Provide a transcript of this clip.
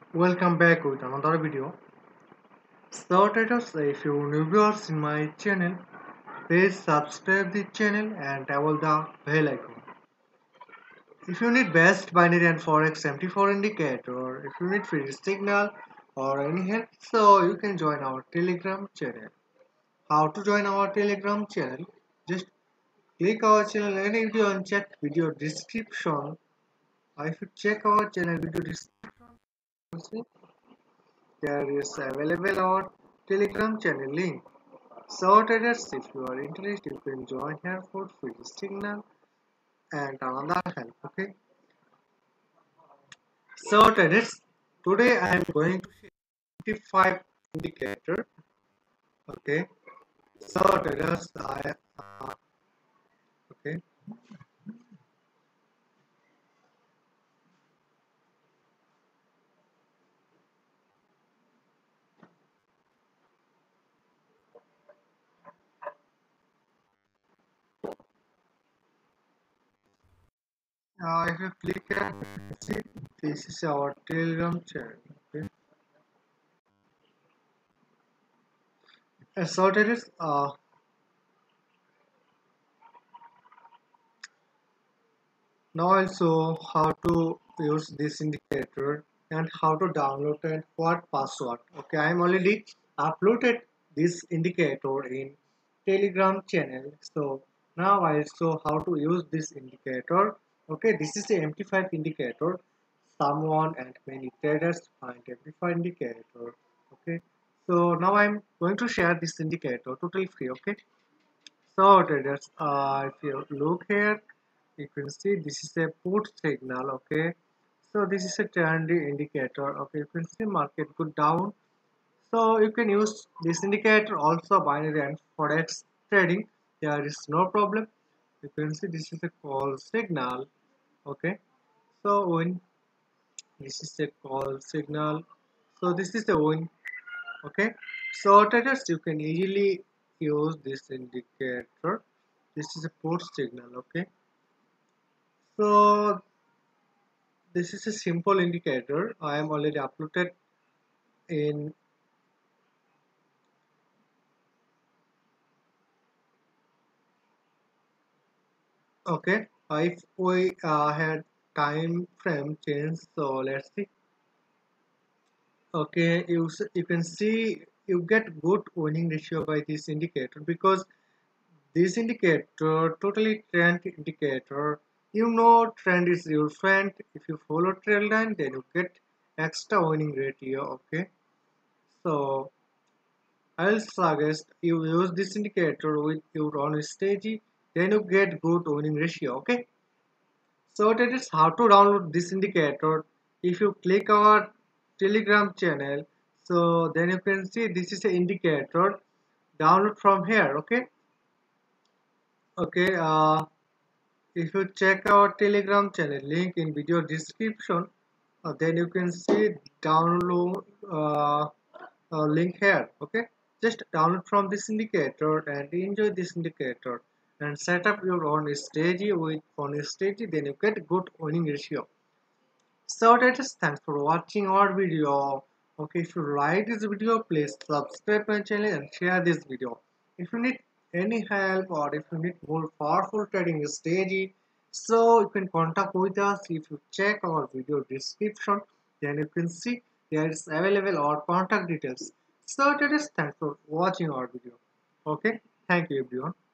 Welcome back with another video. So traders, if you new viewers in my channel, please subscribe the channel and toggle the bell icon. If you need best binary and forex MT4 indicator, or if you need free signal or any help, so you can join our Telegram channel. How to join our Telegram channel? Just click our channel and video and check video description. If you check our channel video description, there is available our Telegram channel link. So traders, if you are interested, you can join here for free signal and another help. Okay. So traders, today I am going to share 25 indicator. Okay. So traders, okay. If you click here, see this is our Telegram channel. Okay. So traders, now also how to use this indicator and how to download and what password. Okay, I'm already uploaded this indicator in Telegram channel. So now I'll show how to use this indicator. Okay, this is the MT5 indicator. Someone and many traders find MT5 indicator. Okay, so now I'm going to share this indicator totally free. Okay, so traders, if you look here, you can see this is a put signal. Okay, so this is a trendy indicator. Okay, you can see market go down, so you can use this indicator also binary and forex trading. There is no problem. You can see this is a call signal. Okay, so when this is a call signal, so this is the win. Okay, so traders, you can easily use this indicator. This is a put signal. Okay, so this is a simple indicator. I am already uploaded in. Okay, if we had time frame change, so let's see. Okay, you can see you get good winning ratio by this indicator because this indicator totally trend indicator. You know trend is your friend. If you follow trend line, then you get extra winning ratio. Okay, so I'll suggest you use this indicator with your own strategy, then you get good winning ratio. Okay, so that is how to download this indicator. If you click our Telegram channel, so then you can see this is the indicator. Download from here. Okay, okay. If you check our Telegram channel link in video description, then you can see download link here. Okay, just download from this indicator and enjoy this indicator and set up your own strategy with own strategy, then you get good winning ratio. So that is thanks for watching our video. Okay, if you like this video, please subscribe my channel and share this video. If you need any help or if you need more powerful trading strategy, so you can contact with us. If you check our video description, then you can see there is available our contact details. So that is thanks for watching our video. Okay, thank you everyone.